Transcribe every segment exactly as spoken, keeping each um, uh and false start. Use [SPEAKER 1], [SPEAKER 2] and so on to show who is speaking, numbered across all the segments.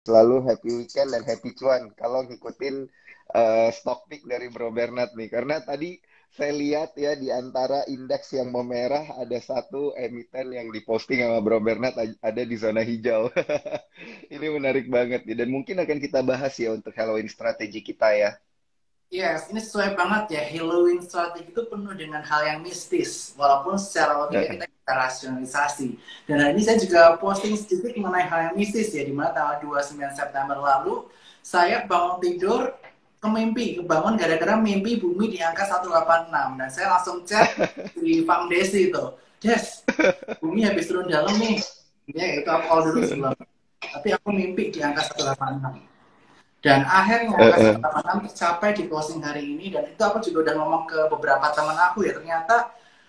[SPEAKER 1] Selalu happy weekend dan happy cuan kalau ngikutin eh, stock pick dari Bro Bernard nih. Karena tadi saya lihat ya di antara indeks yang memerah ada satu emiten yang diposting sama Bro Bernard a- ada di zona hijau. Ini menarik banget nih dan mungkin akan kita bahas ya untuk Halloween strategi kita ya.
[SPEAKER 2] Yes, ini sesuai banget ya. Halloween strategi itu penuh dengan hal yang mistis, walaupun secara logika kita bisa rasionalisasi. Dan hari ini saya juga posting sedikit mengenai hal yang mistis ya, di mana tanggal dua puluh sembilan September lalu, saya bangun tidur, kemimpi, kebangun gara-gara mimpi bumi di angka seratus delapan puluh enam. Dan saya langsung chat di Bang Desi itu, Des, bumi habis turun dalam nih. Ya, itu aku call dulu sebelum. Tapi aku mimpi di angka seratus delapan puluh enam. Dan akhirnya angka seratus delapan puluh enam tercapai di closing hari ini. Dan itu aku juga udah ngomong ke beberapa teman aku ya, ternyata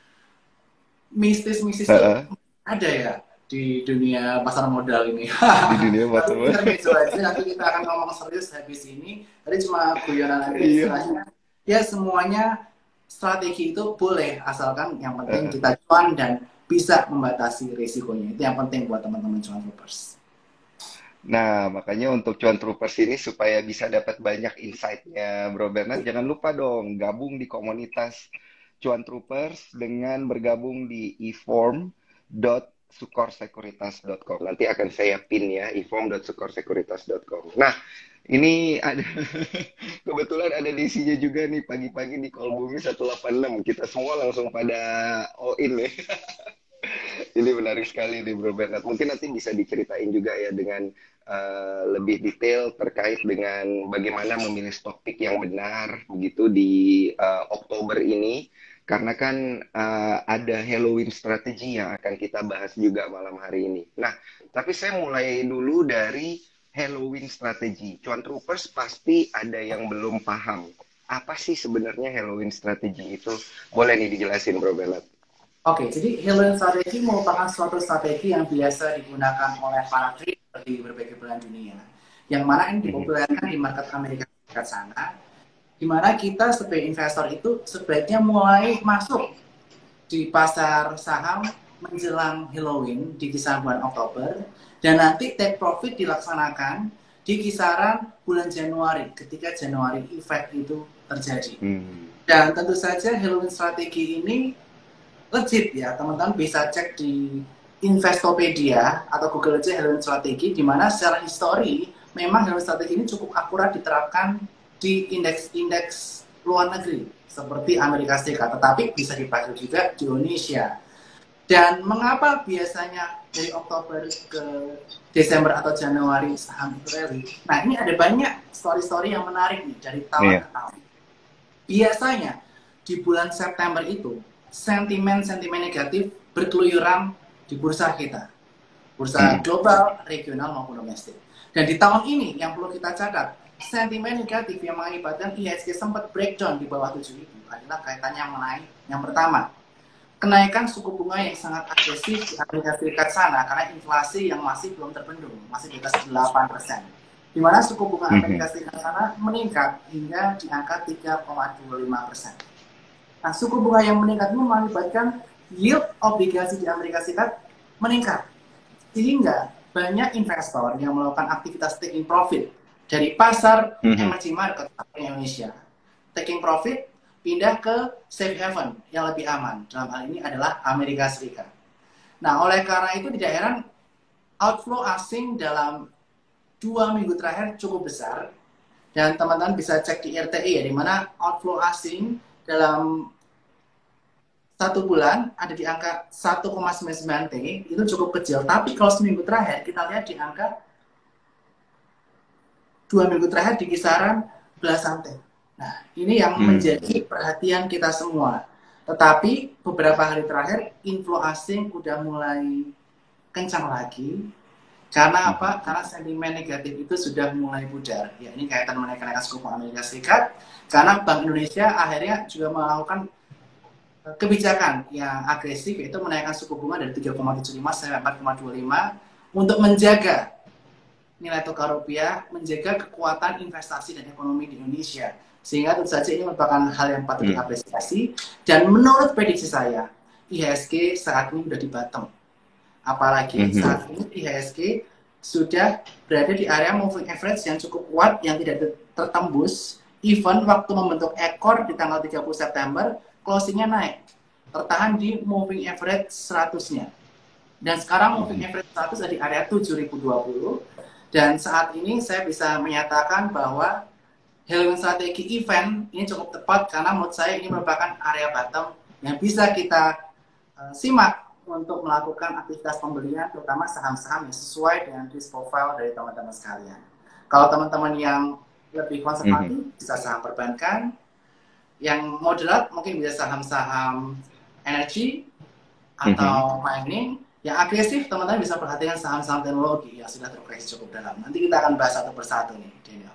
[SPEAKER 2] mistis-mistis itu ada ya di dunia pasar modal ini.
[SPEAKER 1] Di dunia
[SPEAKER 2] Tapi ini
[SPEAKER 1] matematika.
[SPEAKER 2] intermezzo aja, nanti kita akan ngomong serius habis ini. Tadi cuma guyonan aja
[SPEAKER 1] Iya.
[SPEAKER 2] istilahnya. Ya semuanya strategi itu boleh, asalkan yang penting
[SPEAKER 1] Heeh.
[SPEAKER 2] kita cuan dan bisa membatasi risikonya. Itu yang penting buat teman-teman cuan troopers.
[SPEAKER 1] Nah, makanya untuk Cuan Troopers ini supaya bisa dapat banyak insight-nya Bro Bernard, jangan lupa dong gabung di komunitas Cuan Troopers dengan bergabung di e form dot sukor sekuritas dot com. Nanti akan saya pin ya, e form dot sukor sekuritas dot com. Nah, ini ada kebetulan ada isinya juga nih pagi-pagi di Call Bumi seratus delapan puluh enam. Kita semua langsung pada all in nih. Ini menarik sekali nih Bro Bernard. Mungkin nanti bisa diceritain juga ya dengan eh, lebih detail terkait dengan bagaimana memilih stock pick yang benar begitu di eh, Oktober ini. Karena kan eh, ada Halloween strategi yang akan kita bahas juga malam hari ini. Nah, tapi saya mulai dulu dari Halloween strategi. Cuan Troopers pasti ada yang belum paham. Apa sih sebenarnya Halloween strategi itu? Boleh nih dijelasin Bro Bernard.
[SPEAKER 2] Oke, jadi Hillary strategi merupakan suatu strategi yang biasa digunakan oleh para trader di berbagai belahan dunia, yang mana ini
[SPEAKER 1] Mhm.
[SPEAKER 2] dipopulerkan di market Amerika Serikat sana, di mana kita sebagai investor itu sebaiknya mulai masuk di pasar saham menjelang Halloween di kisaran bulan Oktober, dan nanti take profit dilaksanakan di kisaran bulan Januari ketika Januari effect itu terjadi.
[SPEAKER 1] Hmm.
[SPEAKER 2] Dan tentu saja Halloween strategi ini legit ya, teman-teman bisa cek di Investopedia atau Google aja Halloween strategi, di mana secara histori memang Halloween strategi ini cukup akurat diterapkan di indeks-indeks luar negeri seperti Amerika Serikat, tetapi bisa dipakai juga di Indonesia. Dan mengapa biasanya dari Oktober ke Desember atau Januari saham itu rally? Nah, ini ada banyak story-story yang menarik nih dari tahun
[SPEAKER 1] Iya.
[SPEAKER 2] ke tahun. Biasanya di bulan September itu sentimen-sentimen negatif berkeluyuran di bursa kita, bursa
[SPEAKER 1] Mhm.
[SPEAKER 2] global, regional maupun domestik. Dan di tahun ini yang perlu kita catat, sentimen negatif yang mengakibatkan I H S G sempat breakdown di bawah tujuh ribu adalah kaitannya mengenai yang pertama, kenaikan suku bunga yang sangat agresif di Amerika Serikat sana karena inflasi yang masih belum terbendung, masih di atas delapan persen. Di mana suku bunga Amerika
[SPEAKER 1] Mhm.
[SPEAKER 2] Serikat sana meningkat hingga di angka tiga koma dua lima persen. Nah, suku bunga yang meningkat ini mengakibatkan yield obligasi di Amerika Serikat meningkat. Sehingga banyak investor yang melakukan aktivitas taking profit dari pasar
[SPEAKER 1] Mhm.
[SPEAKER 2] emerging market di Indonesia. Taking profit pindah ke safe haven yang lebih aman. Dalam hal ini adalah Amerika Serikat. Nah, oleh karena itu tidak heran outflow asing dalam dua minggu terakhir cukup besar. Dan teman-teman bisa cek di R T I ya, di mana outflow asing dalam satu bulan ada di angka satu koma sembilan sembilan T, itu cukup kecil. Tapi kalau seminggu terakhir kita lihat di angka dua minggu terakhir di kisaran belasan T. Nah, ini yang
[SPEAKER 1] Hmm.
[SPEAKER 2] menjadi perhatian kita semua. Tetapi beberapa hari terakhir inflow asing udah mulai kencang lagi. Karena
[SPEAKER 1] Mhm.
[SPEAKER 2] apa? Karena sentimen negatif itu sudah mulai pudar. Ya, ini kaitan mengenai kenaikan suku bunga Amerika Serikat. Karena Bank Indonesia akhirnya juga melakukan kebijakan yang agresif, yaitu menaikkan suku bunga dari tiga koma tujuh lima sampai empat koma dua lima untuk menjaga nilai tukar rupiah, menjaga kekuatan investasi dan ekonomi di Indonesia. Sehingga tentu saja ini merupakan hal yang patut
[SPEAKER 1] Hmm.
[SPEAKER 2] diapresiasi. Dan menurut prediksi saya, I H S G saat ini sudah di bottom. Apalagi
[SPEAKER 1] Mhm.
[SPEAKER 2] saat ini I H S G sudah berada di area moving average yang cukup kuat yang tidak tertembus. Even waktu membentuk ekor di tanggal tiga puluh September, closingnya naik, tertahan di moving average seratus-nya. Dan sekarang moving average seratus ada di area tujuh ribu dua puluh. Dan saat ini saya bisa menyatakan bahwa Halloween strategi event ini cukup tepat karena menurut saya ini merupakan area bottom yang bisa kita uh, simak untuk melakukan aktivitas pembelian, terutama saham-saham yang sesuai dengan risk profile dari teman-teman sekalian. Kalau teman-teman yang lebih konservatif, mm-hmm. bisa saham perbankan. Yang moderat mungkin bisa saham-saham energi atau mm-hmm. mining. Yang agresif, teman-teman bisa perhatikan saham-saham teknologi yang sudah terkoreksi cukup dalam. Nanti kita akan bahas satu persatu nih, Daniel.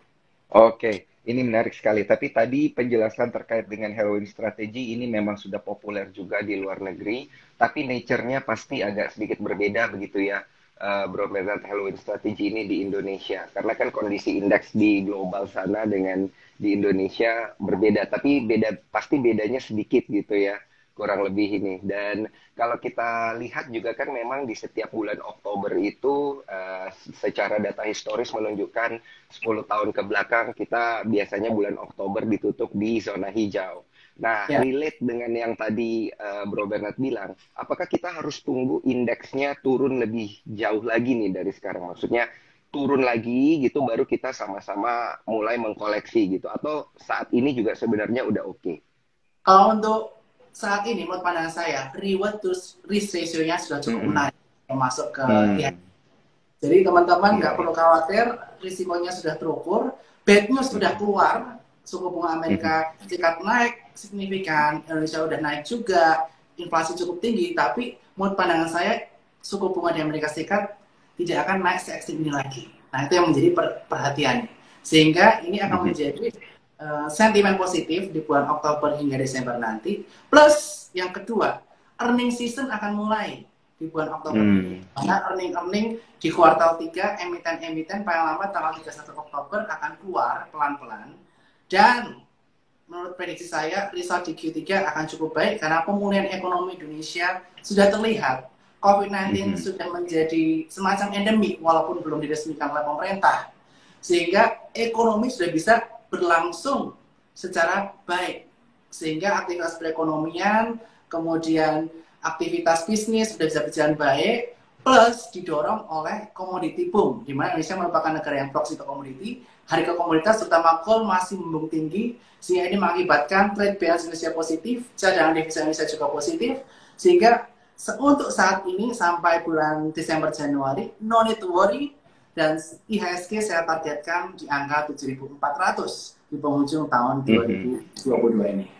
[SPEAKER 1] Oke, ini menarik sekali. Tapi tadi penjelasan terkait dengan Halloween strategi ini memang sudah populer juga di luar negeri. Tapi nature-nya pasti agak sedikit berbeda begitu ya, uh, Bro Bernard, Halloween strategi ini di Indonesia. Karena kan kondisi indeks di global sana dengan di Indonesia berbeda. Tapi beda pasti bedanya sedikit gitu ya, kurang lebih ini. Dan kalau kita lihat juga kan memang di setiap bulan Oktober itu uh, secara data historis menunjukkan sepuluh tahun ke belakang kita biasanya bulan Oktober ditutup di zona hijau. Nah, ya. Relate dengan yang tadi uh, Bro Bernard bilang, apakah kita harus tunggu indeksnya turun lebih jauh lagi nih dari sekarang? Maksudnya turun lagi gitu baru kita sama-sama mulai mengkoleksi gitu, atau saat ini juga sebenarnya udah oke? Okay?
[SPEAKER 2] Kalau untuk saat ini menurut pandangan saya reward to risk ratio-nya sudah cukup mm-hmm. menarik masuk ke mm. ya. Jadi teman-teman nggak yeah. perlu khawatir, risikonya sudah terukur, bad news sudah keluar, suku bunga Amerika Serikat mm-hmm. naik signifikan, Indonesia udah naik juga, inflasi cukup tinggi, tapi menurut pandangan saya suku bunga di Amerika Serikat tidak akan naik se-ekstrim ini lagi. Nah itu yang menjadi per- perhatian, sehingga ini akan mm-hmm. menjadi Uh, sentimen positif di bulan Oktober hingga Desember nanti. Plus yang kedua, earning season akan mulai di bulan Oktober hmm. ini. Karena earning-earning di kuartal tiga, emiten-emiten paling lambat tanggal tiga puluh satu Oktober akan keluar pelan-pelan. Dan menurut prediksi saya, result di Q tiga akan cukup baik karena pemulihan ekonomi Indonesia sudah terlihat. covid sembilan belas hmm. sudah menjadi semacam endemik walaupun belum diresmikan oleh pemerintah. Sehingga ekonomi sudah bisa berlangsung secara baik, sehingga aktivitas perekonomian, kemudian aktivitas bisnis sudah bisa berjalan baik, plus didorong oleh komoditi boom, di mana Indonesia merupakan negara yang proxy untuk komoditi, harga komoditas terutama coal masih membumbung tinggi, sehingga ini mengakibatkan trade balance Indonesia positif, cadangan devisa Indonesia juga positif, sehingga untuk saat ini sampai bulan Desember Januari, no need to worry. Dan I H S G saya targetkan di angka tujuh ribu empat ratus di penghujung tahun dua ribu dua puluh dua ini.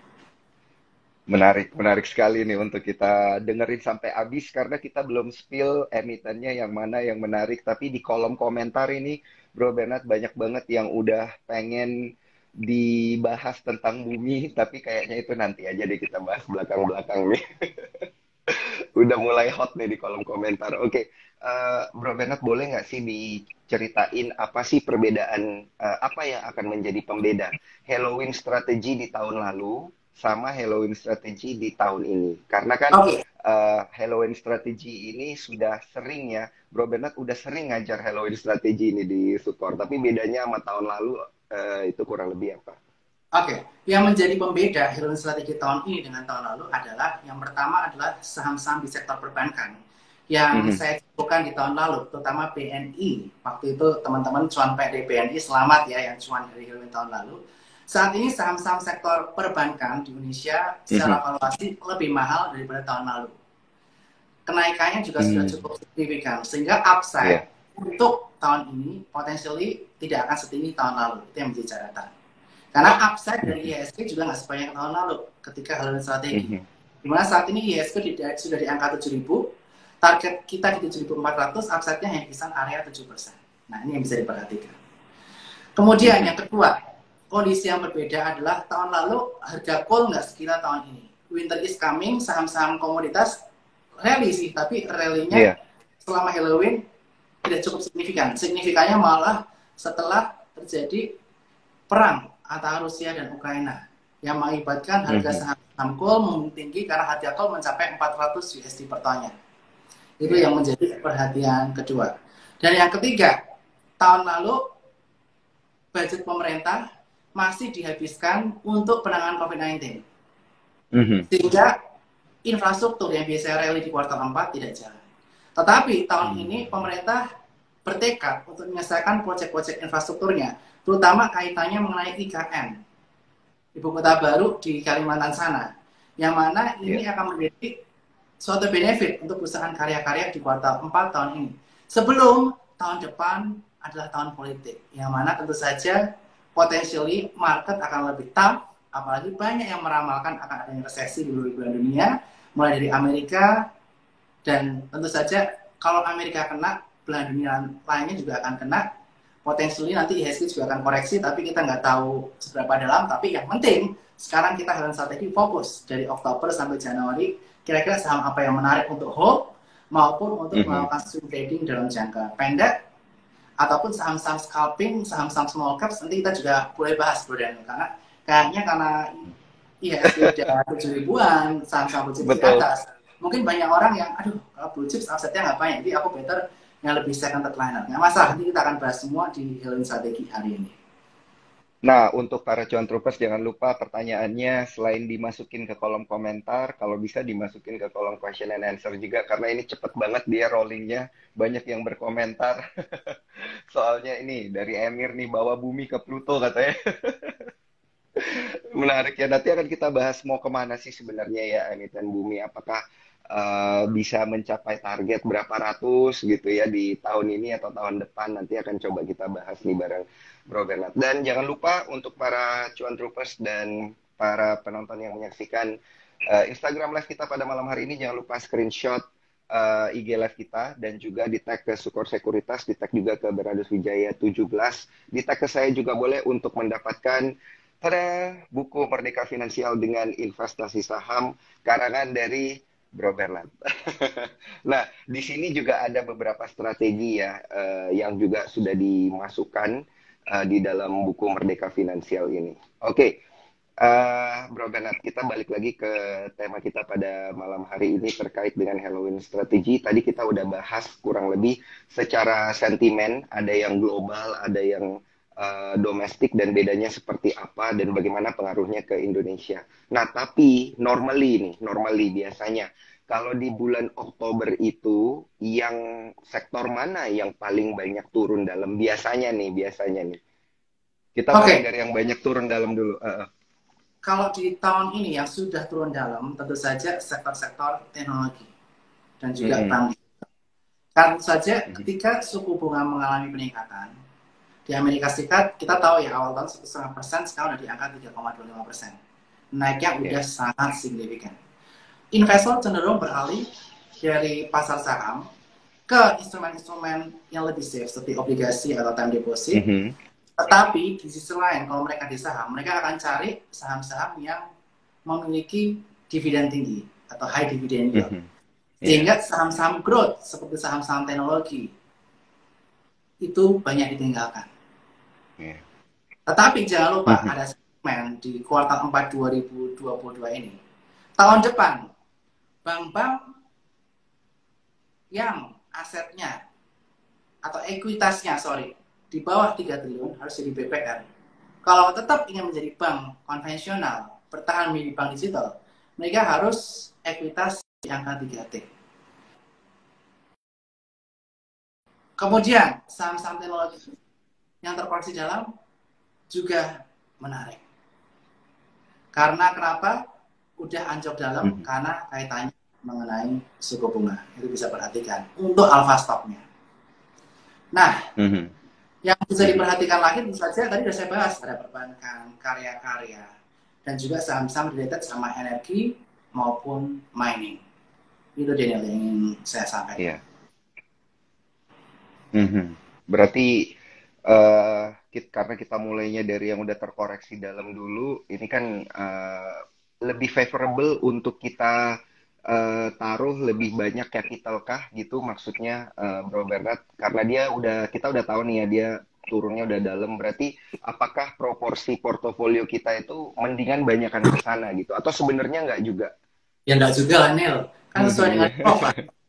[SPEAKER 1] Menarik, menarik sekali nih untuk kita dengerin sampai habis karena kita belum spill emitennya yang mana yang menarik. Tapi di kolom komentar ini Bro Bernard banyak banget yang udah pengen dibahas tentang bumi, tapi kayaknya itu nanti aja deh kita bahas belakang-belakang nih. Udah mulai hot nih di kolom komentar. Oke, okay. uh, Bro Bernard boleh nggak sih diceritain apa sih perbedaan, uh, apa yang akan menjadi pembeda Halloween strategi di tahun lalu sama Halloween strategi di tahun ini? Karena kan okay. uh, Halloween strategi ini sudah sering ya, Bro Bernard udah sering ngajar Halloween strategi ini di Sukor, tapi bedanya sama tahun lalu uh, itu kurang lebih apa?
[SPEAKER 2] Oke, okay. Yang menjadi pembeda Halloween strategi tahun ini dengan tahun lalu adalah yang pertama adalah saham-saham di sektor perbankan yang mm-hmm. saya sebutkan di tahun lalu, terutama B N I. Waktu itu teman-teman cuan P D B N I selamat ya yang cuan dari Halloween tahun lalu. Saat ini saham-saham sektor perbankan di Indonesia secara mm-hmm. valuasi lebih mahal daripada tahun lalu. Kenaikannya juga mm-hmm. sudah cukup signifikan sehingga upside yeah. untuk tahun ini potensially tidak akan setinggi tahun lalu. Itu yang menjadi catatan. Karena upside dari I H S G juga nggak sebanyak tahun lalu ketika Halloween strategi. Mm-hmm. Dimana saat ini I H S G sudah di angka tujuh ribu, target kita di tujuh ribu empat ratus, upside-nya hanya kisaran area tujuh persen. Nah, ini yang bisa diperhatikan. Kemudian yang kedua, kondisi yang berbeda adalah tahun lalu harga coal nggak sekira tahun ini. Winter is coming, saham-saham komoditas rally sih, tapi rally-nya yeah. selama Halloween tidak cukup signifikan. Signifikannya malah setelah terjadi perang antara Rusia dan Ukraina yang mengakibatkan harga saham coal membumbung tinggi karena harga coal mencapai empat ratus U S D per tonnya. Itu yang menjadi perhatian kedua. Dan yang ketiga, tahun lalu budget pemerintah masih dihabiskan untuk penanganan covid sembilan belas.
[SPEAKER 1] Mhm.
[SPEAKER 2] Sehingga infrastruktur yang biasanya rally di kuartal empat tidak jalan. Tetapi tahun
[SPEAKER 1] Hmm.
[SPEAKER 2] ini pemerintah bertekad untuk menyelesaikan proyek-proyek infrastrukturnya, terutama kaitannya mengenai I K N, Ibu Kota Baru di Kalimantan sana, yang mana ini
[SPEAKER 1] Yeah.
[SPEAKER 2] akan menjadi suatu benefit untuk perusahaan karya-karya di kuartal empat tahun ini. Sebelum tahun depan adalah tahun politik, yang mana tentu saja potentially market akan lebih tough, apalagi banyak yang meramalkan akan adanya resesi di seluruh dunia, mulai dari Amerika, dan tentu saja kalau Amerika kena, belahan dunia lainnya juga akan kena. Potensialnya nanti I H S G juga akan koreksi, tapi kita nggak tahu seberapa dalam. Tapi yang penting, sekarang kita harus strategi fokus dari Oktober sampai Januari, kira-kira saham apa yang menarik untuk hold, maupun untuk
[SPEAKER 1] Mhm.
[SPEAKER 2] melakukan swing trading dalam jangka pendek, ataupun saham-saham scalping, saham-saham small caps, nanti kita juga boleh bahas, Bro Daniel. Karena kayaknya karena I H S G udah tujuh ribuan, saham-saham blue chips di
[SPEAKER 1] Betul.
[SPEAKER 2] atas, mungkin banyak orang yang, aduh, kalau blue chips asetnya nggak banyak, jadi aku better yang lebih seconded liner. Nggak masalah, nanti kita akan bahas semua di Helium Strategi hari ini.
[SPEAKER 1] Nah, untuk para cuan troopers jangan lupa pertanyaannya selain dimasukin ke kolom komentar, kalau bisa dimasukin ke kolom question and answer juga karena ini cepet banget dia rollingnya, banyak yang berkomentar. Soalnya ini dari Emir nih bawa bumi ke Pluto katanya. Menarik ya. Nanti akan kita bahas mau kemana sih sebenarnya ya emiten bumi. Apakah eh, bisa mencapai target berapa ratus gitu ya di tahun ini atau tahun depan. Nanti akan coba kita bahas nih bareng Bro Bernard. Dan jangan lupa untuk para cuan troopers dan para penonton yang menyaksikan eh, Instagram live kita pada malam hari ini, jangan lupa screenshot eh, I G live kita dan juga di tag ke Sukor Sekuritas, di tag juga ke Bernardus Wijaya tujuh belas, di tag ke saya juga boleh untuk mendapatkan tada, buku Merdeka Finansial dengan Investasi Saham karangan dari Bro Bernard. Nah, di sini juga ada beberapa strategi ya eh, yang juga sudah dimasukkan eh, di dalam buku Merdeka Finansial ini. Oke, eh, Bro Bernard, kita balik lagi ke tema kita pada malam hari ini terkait dengan Halloween strategi. Tadi kita udah bahas kurang lebih secara sentimen, ada yang global, ada yang eh, domestik dan bedanya seperti apa dan bagaimana pengaruhnya ke Indonesia. Nah, tapi normally nih, normally biasanya kalau di bulan Oktober itu yang sektor mana yang paling banyak turun dalam biasanya nih, biasanya nih. Kita
[SPEAKER 2] Oke,
[SPEAKER 1] mulai dari yang banyak turun dalam dulu. Eh, eh.
[SPEAKER 2] kalau di tahun ini yang sudah turun dalam, tentu saja sektor-sektor teknologi dan juga
[SPEAKER 1] Mm-mm.
[SPEAKER 2] bank. Karena saja
[SPEAKER 1] Mhm.
[SPEAKER 2] ketika suku bunga mengalami peningkatan, di Amerika Serikat kita tahu ya awal tahun satu koma lima persen, sekarang udah di angka tiga koma dua lima persen. Naiknya udah
[SPEAKER 1] Ya.
[SPEAKER 2] sangat signifikan. Investor cenderung beralih dari pasar saham ke instrumen-instrumen yang lebih safe seperti obligasi atau time deposit.
[SPEAKER 1] Mhm.
[SPEAKER 2] Tetapi di sisi lain, kalau mereka di saham, mereka akan cari saham-saham yang memiliki dividen tinggi atau high dividend yield.
[SPEAKER 1] Mhm. Ya.
[SPEAKER 2] Sehingga saham-saham growth seperti saham-saham teknologi itu banyak ditinggalkan.
[SPEAKER 1] Ya.
[SPEAKER 2] Tetapi jangan lupa
[SPEAKER 1] Mhm.
[SPEAKER 2] ada segmen di kuartal empat dua ribu dua puluh dua ini. Tahun depan, bank-bank yang asetnya atau ekuitasnya, sorry, di bawah tiga triliun harus jadi B P R. Kalau tetap ingin menjadi bank konvensional, bertahan menjadi bank digital, mereka harus ekuitas di angka tiga T. Kemudian, saham-saham teknologi yang terkoreksi dalam juga menarik. Karena kenapa? Udah anjlok dalam,
[SPEAKER 1] Mhm.
[SPEAKER 2] karena kaitannya mengenai suku bunga. Itu bisa perhatikan untuk alpha stocknya. Nah,
[SPEAKER 1] Mhm.
[SPEAKER 2] yang bisa
[SPEAKER 1] Mhm.
[SPEAKER 2] diperhatikan lagi tentu saja tadi sudah saya bahas, ada perbankan, karya-karya, dan juga saham-saham related sama energi maupun mining. Itu Daniel yang ingin saya sampaikan.
[SPEAKER 1] Iya. Mhm. Berarti eh kit- karena kita mulainya dari yang udah terkoreksi dalam dulu, ini kan eh, lebih favorable untuk kita eh, taruh lebih banyak capital kah gitu maksudnya eh, Bro Bernard karena dia udah kita udah tahu nih ya dia turunnya udah dalam berarti apakah proporsi portofolio kita itu mendingan banyakan ke sana gitu atau sebenarnya nggak juga?
[SPEAKER 2] Ya enggak juga lah, Neil. Kan sesuai dengan profil.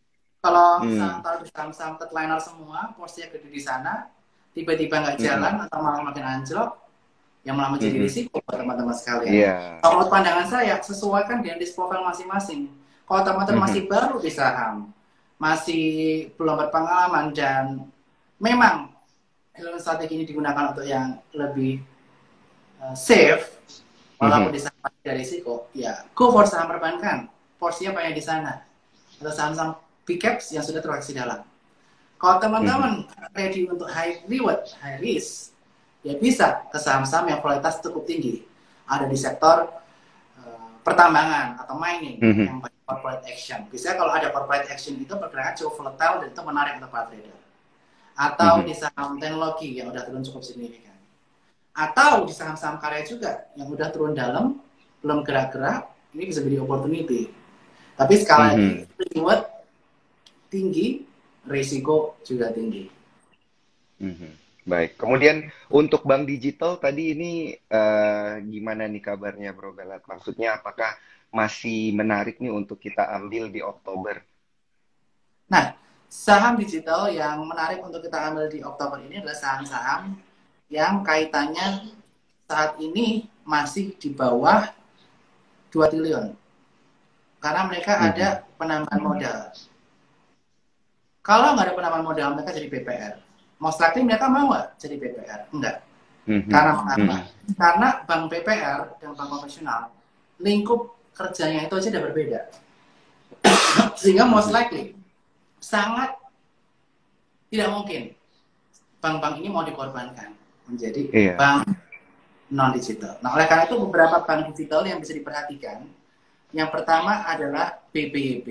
[SPEAKER 2] Kalau misalnya
[SPEAKER 1] Hmm.
[SPEAKER 2] taruh di saham-saham third semua, porsinya gede di sana, tiba-tiba nggak
[SPEAKER 1] Mm-mm.
[SPEAKER 2] jalan atau malah makin anjlok, yang malah menjadi
[SPEAKER 1] Mm-mm.
[SPEAKER 2] risiko buat teman-teman sekalian.
[SPEAKER 1] Iya.
[SPEAKER 2] Kalau menurut pandangan saya, sesuaikan dengan risk profile masing-masing. Kalau teman-teman masih
[SPEAKER 1] Mhm.
[SPEAKER 2] baru di saham, masih belum berpengalaman, dan memang ilmu strategi ini digunakan untuk yang lebih uh, safe, walaupun
[SPEAKER 1] Mhm.
[SPEAKER 2] di saham ada risiko, ya go for saham perbankan. Porsinya banyak di sana. Atau saham-saham big caps yang sudah terkoreksi dalam. Kalau
[SPEAKER 1] Mhm.
[SPEAKER 2] teman-teman ready untuk high reward, high risk, ya bisa ke saham-saham yang kualitas cukup tinggi. Ada di sektor uh, pertambangan atau mining
[SPEAKER 1] Mhm.
[SPEAKER 2] yang banyak corporate action. Biasanya kalau ada corporate action itu pergerakan cukup volatile dan itu menarik untuk para trader. Atau
[SPEAKER 1] Mhm.
[SPEAKER 2] di saham teknologi yang udah turun cukup signifikan. Atau di saham-saham karya juga yang udah turun dalam, belum gerak-gerak, ini bisa jadi opportunity. Tapi sekali lagi,
[SPEAKER 1] Mhm.
[SPEAKER 2] reward tinggi, risiko juga tinggi.
[SPEAKER 1] Mhm. Baik. Kemudian untuk bank digital tadi ini eh, gimana nih kabarnya Bro Belat? Maksudnya apakah masih menarik nih untuk kita ambil di Oktober?
[SPEAKER 2] Nah, saham digital yang menarik untuk kita ambil di Oktober ini adalah saham-saham yang kaitannya saat ini masih di bawah dua triliun. Karena mereka
[SPEAKER 1] Mhm.
[SPEAKER 2] ada penambahan modal. Kalau nggak ada penambahan modal, mereka jadi B P R. Most likely mereka mau nggak jadi B P R? Enggak.
[SPEAKER 1] Mhm.
[SPEAKER 2] Karena mengapa?
[SPEAKER 1] Mhm.
[SPEAKER 2] Karena bank B P R dan bank konvensional, lingkup kerjanya itu aja udah berbeda. Sehingga most
[SPEAKER 1] Mhm.
[SPEAKER 2] likely, sangat tidak mungkin bank-bank ini mau dikorbankan menjadi
[SPEAKER 1] Iya.
[SPEAKER 2] bank non digital. Nah, oleh karena itu beberapa bank digital yang bisa diperhatikan. Yang pertama adalah B B Y B.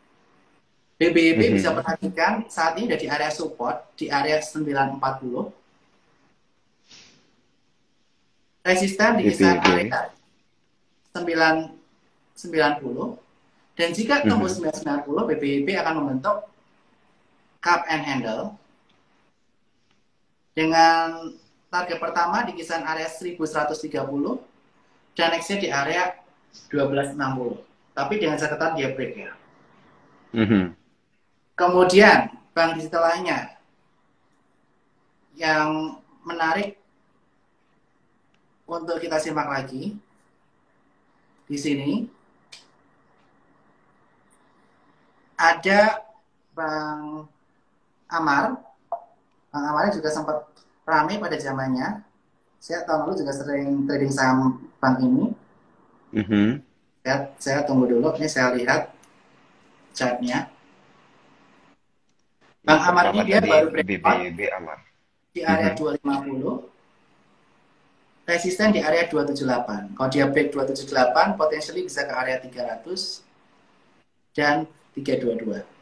[SPEAKER 2] B B Y B bisa
[SPEAKER 1] Mhm.
[SPEAKER 2] perhatikan saat ini sudah di area support di area sembilan empat puluh. Resisten di kisaran
[SPEAKER 1] B B B.
[SPEAKER 2] area sembilan sembilan puluh, dan jika tembus
[SPEAKER 1] Mhm.
[SPEAKER 2] sembilan sembilan puluh, B B Y B akan membentuk cup and handle dengan target pertama di kisaran area seribu seratus tiga puluh dan nextnya di area dua belas enam puluh. Tapi dengan catatan dia break ya.
[SPEAKER 1] Mhm.
[SPEAKER 2] Kemudian bank digital lainnya yang menarik untuk kita simak lagi di sini ada Bank Amar. Bank Amar juga sempat ramai pada zamannya. Saya tahun lalu juga sering trading saham bank ini.
[SPEAKER 1] Mhm.
[SPEAKER 2] Saya, saya tunggu dulu, ini saya lihat chartnya. Bank
[SPEAKER 1] Yang
[SPEAKER 2] Amar
[SPEAKER 1] pertama
[SPEAKER 2] ini dia
[SPEAKER 1] tadi
[SPEAKER 2] baru breakout
[SPEAKER 1] B B Y B Amar.
[SPEAKER 2] di area
[SPEAKER 1] Mhm.
[SPEAKER 2] dua ratus lima puluh, resisten di area dua ratus tujuh puluh delapan. Kalau dia break dua ratus tujuh puluh delapan, potentially bisa ke area tiga ratus dan tiga ratus dua puluh dua.